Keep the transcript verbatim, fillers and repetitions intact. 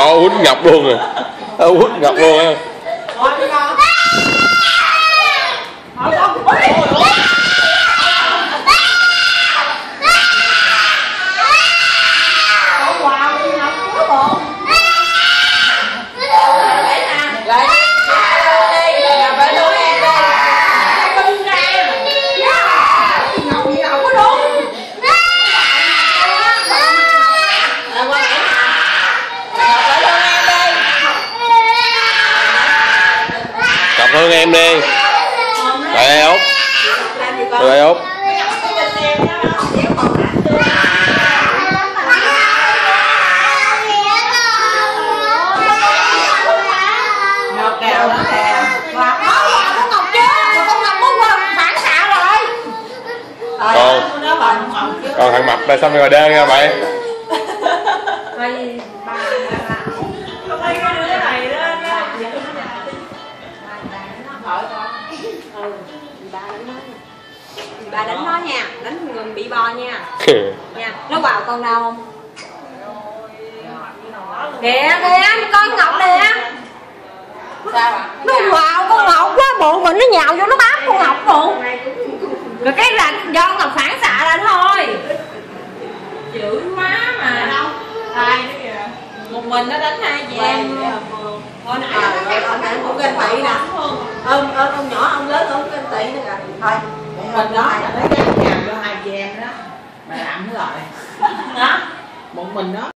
Ồ, quýnh Ngọc luôn rồi. Ồ, quýnh Ngọc luôn á. Ngọc thương em đi. Lại đây Út. Lại đây Út. Con còn thằng mập đây xong rồi đen nha mày. Bà đánh nó nha, đánh người bị bo nha. Nha, nó vào con đâu không? Kìa kìa, con Ngọc nè. Sao ạ? Nó vào con Ngọc quá bộ mình nó nhào vô nó bám con Ngọc luôn. Rồi cái là do con Ngọc phản xạ ra thôi. Dữ quá mà. Đâu? Ai nữa kìa. Một mình nó đánh hai chị em. Thôi nãy anh cũng ganh tị nè. Ông ông nhỏ ông lớn ông ganh tị nữa kìa. Thôi. Mình đó là nó dám nhào cho hai chị em đó. Mà làm cái rồi. Hả? Một mình đó.